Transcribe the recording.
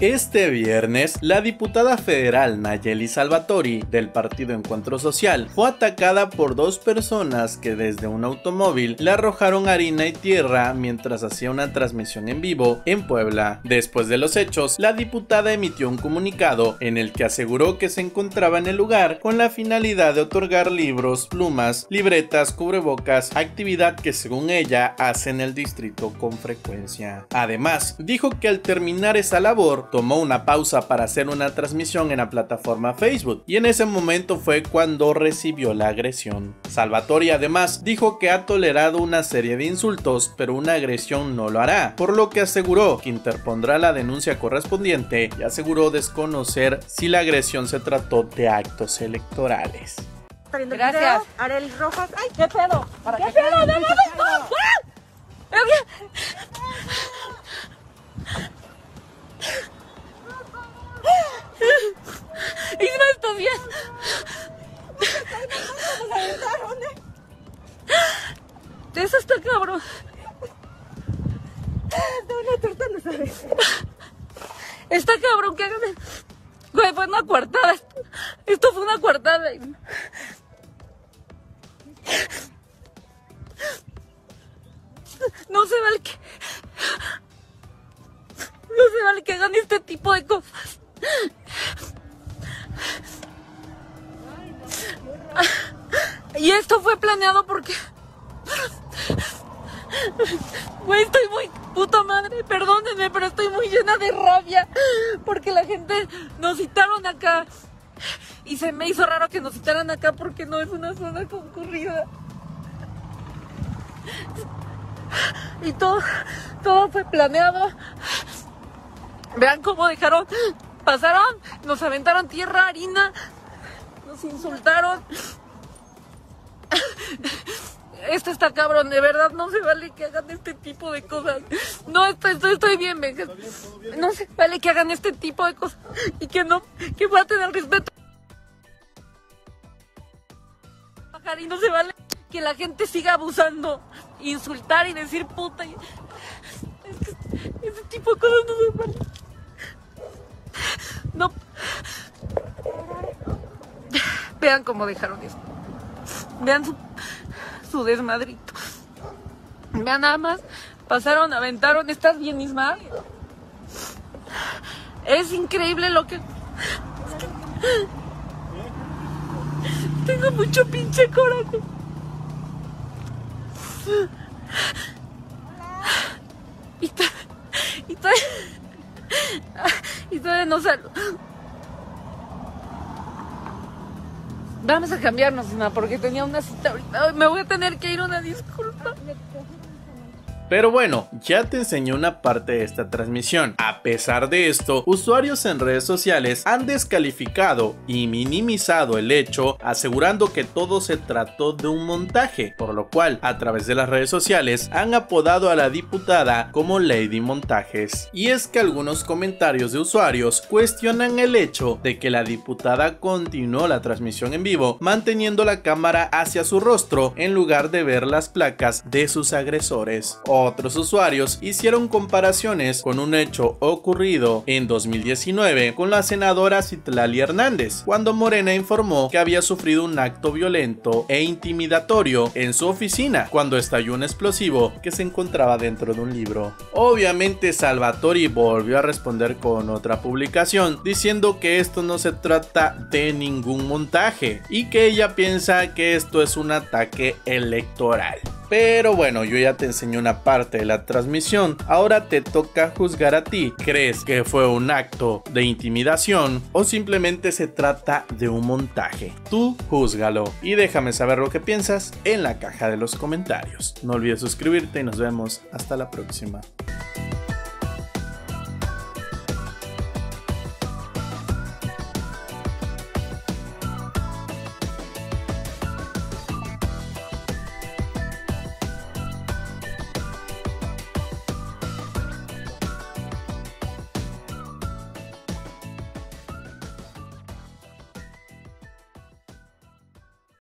Este viernes, la diputada federal Nayeli Salvatori del partido Encuentro Social fue atacada por dos personas que desde un automóvil le arrojaron harina y tierra mientras hacía una transmisión en vivo en Puebla. Después de los hechos, la diputada emitió un comunicado en el que aseguró que se encontraba en el lugar con la finalidad de otorgar libros, plumas, libretas, cubrebocas, actividad que según ella hace en el distrito con frecuencia. Además, dijo que al terminar esa labor, tomó una pausa para hacer una transmisión en la plataforma Facebook y en ese momento fue cuando recibió la agresión. Salvatori además dijo que ha tolerado una serie de insultos, pero una agresión no lo hará, por lo que aseguró que interpondrá la denuncia correspondiente y aseguró desconocer si la agresión se trató de actos electorales. Gracias. Arely Rojas. ¡Ay, qué pedo! ¿Qué pedo? ¡No! Isma, ¿estás bien? Eso está cabrón. Está cabrón que hagan. Güey, fue una coartada. Esto fue una coartada. No se vale que hagan este tipo de cosas. Y esto fue planeado porque... Güey, estoy muy... Puta madre, perdónenme, pero estoy muy llena de rabia. Porque la gente nos citaron acá. Y se me hizo raro que nos citaran acá porque no es una zona concurrida. Y todo fue planeado. Vean cómo dejaron... Pasaron, nos aventaron tierra, harina, nos insultaron. Esto está cabrón, de verdad no se vale que hagan este tipo de cosas. No, estoy bien, venga. No se vale que hagan este tipo de cosas y que falten al respeto. Y no se vale que la gente siga abusando, insultar y decir puta. Es que ese tipo de cosas no se vale. No. Vean cómo dejaron esto. Vean su desmadrito. Vean nada más. Pasaron, aventaron. ¿Estás bien, Isma? Es increíble lo que... Tengo mucho pinche coraje. Y todavía no salgo. Vamos a cambiarnos, Isma, porque tenía una cita ahorita. Me voy a tener que ir, una disculpa. Pero bueno, ya te enseñé una parte de esta transmisión. A pesar de esto, usuarios en redes sociales han descalificado y minimizado el hecho, asegurando que todo se trató de un montaje, por lo cual, a través de las redes sociales, han apodado a la diputada como Lady Montajes. Y es que algunos comentarios de usuarios cuestionan el hecho de que la diputada continuó la transmisión en vivo, manteniendo la cámara hacia su rostro en lugar de ver las placas de sus agresores. Otros usuarios hicieron comparaciones con un hecho ocurrido en 2019 con la senadora Citlali Hernández, cuando Morena informó que había sufrido un acto violento e intimidatorio en su oficina cuando estalló un explosivo que se encontraba dentro de un libro. Obviamente Salvatori volvió a responder con otra publicación diciendo que esto no se trata de ningún montaje y que ella piensa que esto es un ataque electoral. Pero bueno, yo ya te enseñé una parte de la transmisión, ahora te toca juzgar a ti. ¿Crees que fue un acto de intimidación o simplemente se trata de un montaje? Tú júzgalo y déjame saber lo que piensas en la caja de los comentarios. No olvides suscribirte y nos vemos hasta la próxima.